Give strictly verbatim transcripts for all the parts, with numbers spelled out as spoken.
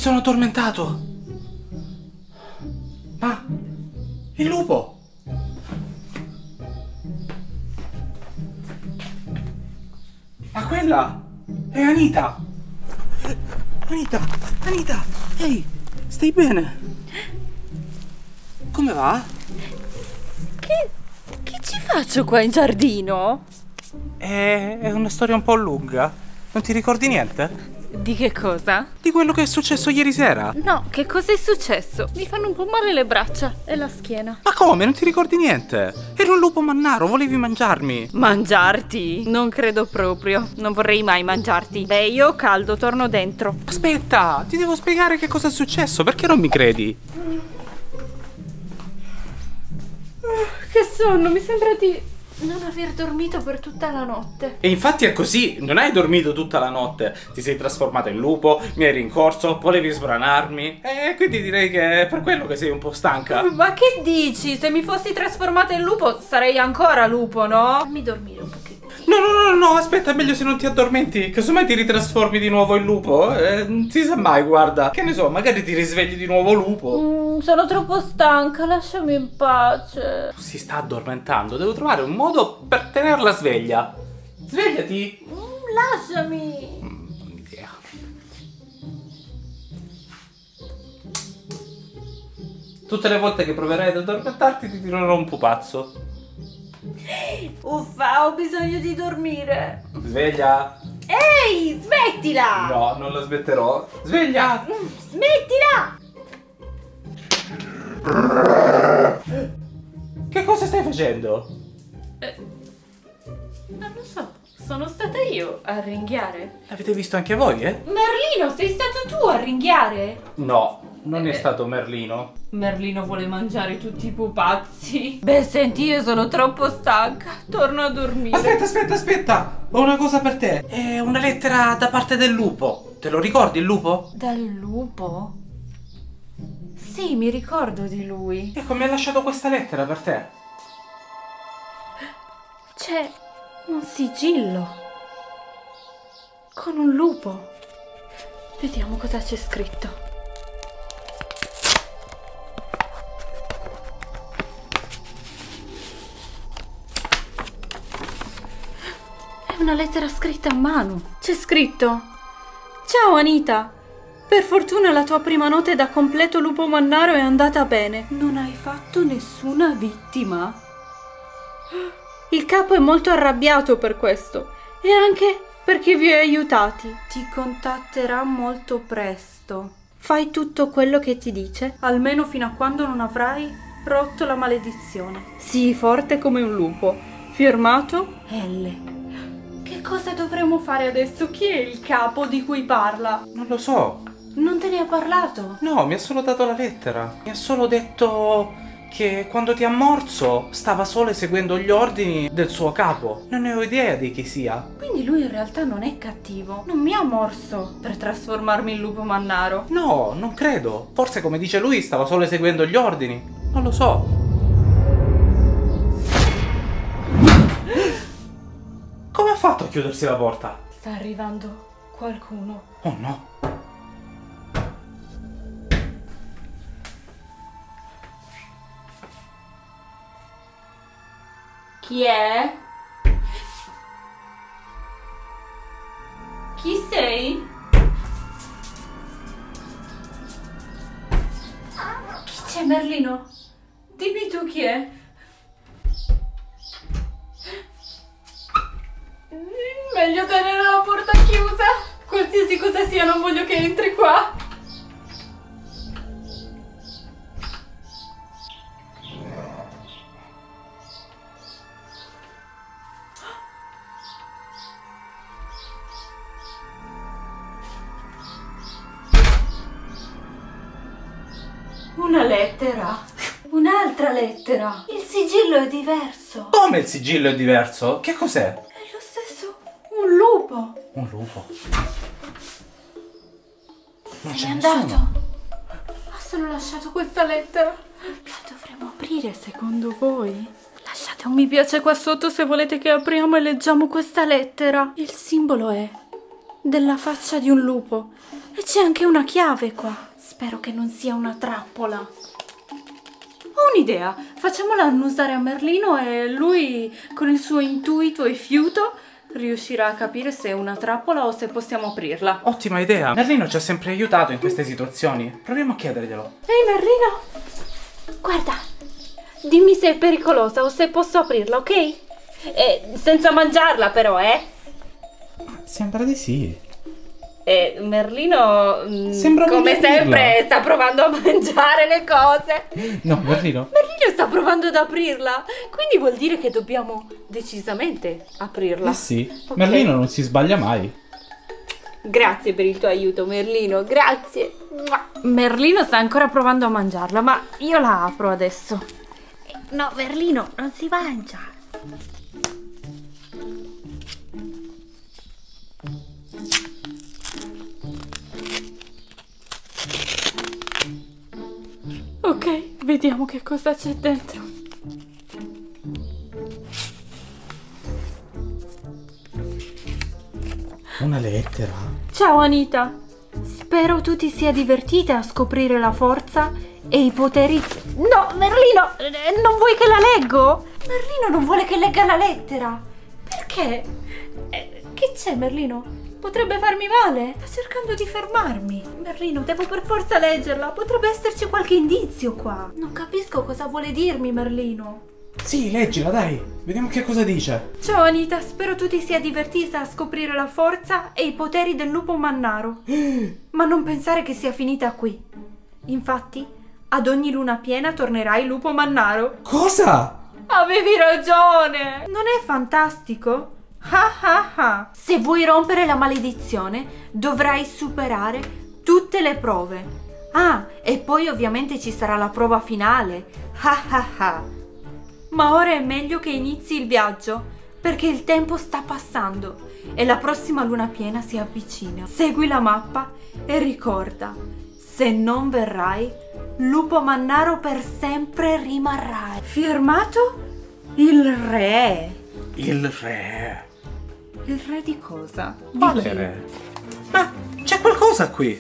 sono addormentato. Ma il lupo. Ma quella è Anita. Anita, Anita, ehi, stai bene? Come va? Che, che ci faccio qua in giardino? È, è una storia un po' lunga. Non ti ricordi niente? Di che cosa? Di quello che è successo ieri sera. No, che cosa è successo? Mi fanno un po' male le braccia e la schiena. Ma come? Non ti ricordi niente? Ero un lupo mannaro, volevi mangiarmi. Mangiarti? Non credo proprio. Non vorrei mai mangiarti. Beh, io ho caldo, torno dentro. Aspetta, ti devo spiegare che cosa è successo. Perché non mi credi? Che sonno, mi sembra di non aver dormito per tutta la notte. E infatti è così, non hai dormito tutta la notte. Ti sei trasformata in lupo, mi hai rincorso, volevi sbranarmi. E quindi direi che è per quello che sei un po' stanca. Ma che dici? Se mi fossi trasformata in lupo sarei ancora lupo, no? Fammi dormire un pochettino. No, no, no, no, aspetta, è meglio se non ti addormenti. Casomai ti ritrasformi di nuovo in lupo. Eh, non si sa mai, guarda. Che ne so, magari ti risvegli di nuovo lupo. Mm, sono troppo stanca, lasciami in pace. Si sta addormentando, devo trovare un modo per tenerla sveglia. Svegliati. Mm, lasciami. Mm, non ho idea. Tutte le volte che proverai ad addormentarti ti tirerò un pupazzo. Uffa, ho bisogno di dormire. Sveglia. Ehi, smettila. No, non la smetterò. Sveglia. Mm, smettila. Che cosa stai facendo? Eh, non lo so, sono stata io a ringhiare. L'avete visto anche voi, eh? Merlino, sei stato tu a ringhiare? No, non è Eh. stato Merlino. Merlino vuole mangiare tutti i pupazzi. Beh, senti, io sono troppo stanca. Torno a dormire. Aspetta, aspetta, aspetta! Ho una cosa per te. È una lettera da parte del lupo. Te lo ricordi il lupo? Dal lupo? Sì, mi ricordo di lui. Ecco, mi ha lasciato questa lettera per te. C'è un sigillo con un lupo. Vediamo cosa c'è scritto. È una lettera scritta a mano. C'è scritto: ciao Anita, per fortuna la tua prima notte da completo lupo mannaro è andata bene. Non hai fatto nessuna vittima. Il capo è molto arrabbiato per questo e anche perché vi ho aiutati. Ti contatterà molto presto. Fai tutto quello che ti dice, almeno fino a quando non avrai rotto la maledizione. Sii forte come un lupo. Firmato L. Che cosa dovremmo fare adesso? Chi è il capo di cui parla? Non lo so. Non te ne ha parlato? No, mi ha solo dato la lettera. Mi ha solo detto che quando ti ha morso stava solo seguendo gli ordini del suo capo. Non ne ho idea di chi sia. Quindi lui in realtà non è cattivo. Non mi ha morso per trasformarmi in lupo mannaro. No, non credo. Forse, come dice lui, stava solo eseguendo gli ordini. Non lo so. Come ha fatto a chiudersi la porta? Sta arrivando qualcuno. Oh no. Chi è? Chi sei? Chi c'è, Merlino? Dimmi tu chi è. Meglio tenere la porta chiusa. Qualsiasi cosa sia, non voglio che entri qua. Una lettera. Un'altra lettera. Il sigillo è diverso. Come il sigillo è diverso? Che cos'è? È lo stesso. Un lupo. Un lupo. Non Se c'è n'è nessuno. andato. Ha solo lasciato questa lettera. La dovremmo aprire secondo voi? Lasciate un mi piace qua sotto se volete che apriamo e leggiamo questa lettera. Il simbolo è della faccia di un lupo E c'è anche una chiave qua. Spero che non sia una trappola. Ho un'idea. Facciamola annusare a Merlino e lui, con il suo intuito e fiuto, riuscirà a capire se è una trappola o se possiamo aprirla. Ottima idea. Merlino ci ha sempre aiutato in queste situazioni. Proviamo a chiederglielo. Ehi Merlino, guarda, dimmi se è pericolosa o se posso aprirla, ok? Eh, senza mangiarla però, eh? Sembra di sì. E Merlino, mh, Sembra come volerla. sempre, sta provando a mangiare le cose. No, Merlino. Merlino sta provando ad aprirla, quindi vuol dire che dobbiamo decisamente aprirla. Eh sì, Ok. Merlino non si sbaglia mai. Grazie per il tuo aiuto, Merlino, grazie. Merlino sta ancora provando a mangiarla, ma io la apro adesso. No, Merlino, non si mangia. Ok, vediamo che cosa c'è dentro. Una lettera. Ciao Anita, spero tu ti sia divertita a scoprire la forza e i poteri... No, Merlino, eh, non vuoi che la leggo? Merlino non vuole che legga la lettera. Perché? Eh, che c'è Merlino? Potrebbe farmi male. Sta cercando di fermarmi. Merlino, devo per forza leggerla. Potrebbe esserci qualche indizio qua. Non capisco cosa vuole dirmi Merlino. Sì, leggila, dai. Vediamo che cosa dice. Ciao Anita, spero tu ti sia divertita a scoprire la forza e i poteri del lupo mannaro. Ma non pensare che sia finita qui. Infatti, ad ogni luna piena tornerai lupo mannaro. Cosa? Avevi ragione! Non è fantastico? Ah ah ah! Se vuoi rompere la maledizione, dovrai superare tutte le prove. Ah, e poi ovviamente ci sarà la prova finale. Ah ah ah! Ma ora è meglio che inizi il viaggio, perché il tempo sta passando e la prossima luna piena si avvicina. Segui la mappa e ricorda, se non verrai, lupo mannaro per sempre rimarrai. Firmato il re. Il re. Il re di cosa? Di Quale chi? re? Ma c'è qualcosa qui.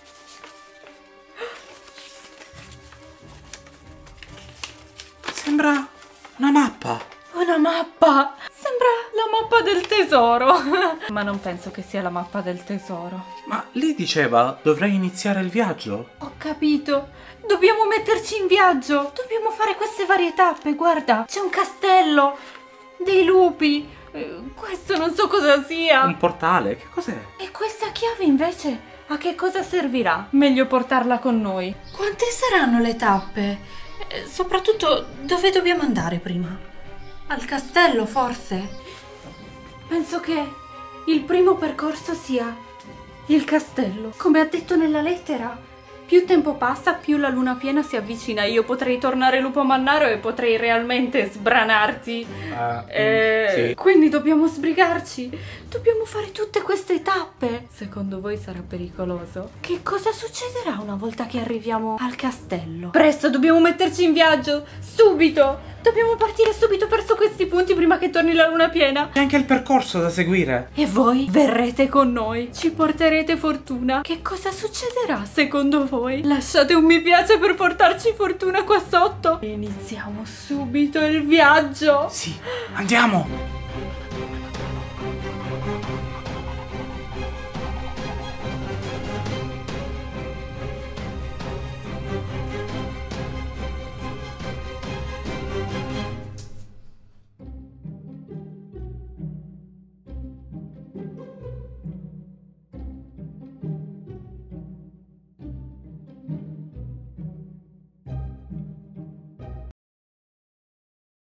Sembra una mappa. Una mappa! Sembra la mappa del tesoro. Ma non penso che sia la mappa del tesoro. Ma lì diceva dovrei iniziare il viaggio. Ho capito. Dobbiamo metterci in viaggio. Dobbiamo fare queste varie tappe. Guarda, c'è un castello, dei lupi. Eh, Questo non so cosa sia. Un portale, che cos'è? E questa chiave invece a che cosa servirà? Meglio portarla con noi. Quante saranno le tappe? Eh, soprattutto dove dobbiamo andare prima? Al castello, forse? Penso che il primo percorso sia il castello. Come ha detto nella lettera, più tempo passa, più la luna piena si avvicina. Io potrei tornare lupo mannaro e potrei realmente sbranarti. Uh, Eh, sì. Quindi dobbiamo sbrigarci. Dobbiamo fare tutte queste tappe. Secondo voi sarà pericoloso? Che cosa succederà una volta che arriviamo al castello? Presto, dobbiamo metterci in viaggio. Subito. Dobbiamo partire subito verso questi punti prima che torni la luna piena. C'è anche il percorso da seguire. E voi verrete con noi. Ci porterete fortuna. Che cosa succederà secondo voi? Lasciate un mi piace per portarci fortuna qua sotto. E iniziamo subito il viaggio. Sì, andiamo.